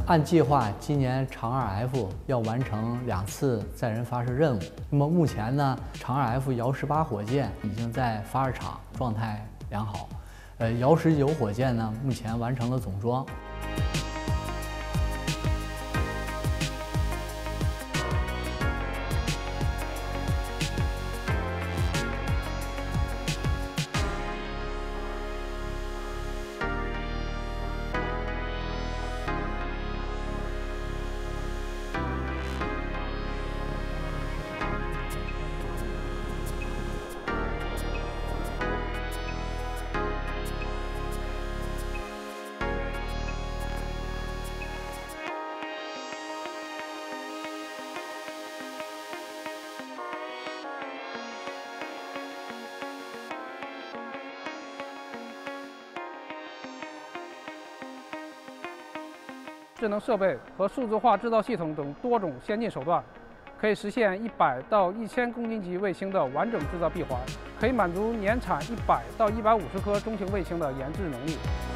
按计划，今年长2 F 要完成2次载人发射任务。那么目前呢，长2 F 遥18火箭已经在发射场，状态良好。遥19火箭呢，目前完成了总装。 智能设备和数字化制造系统等多种先进手段，可以实现100到1000公斤级卫星的完整制造闭环，可以满足年产100到150颗中型卫星的研制能力。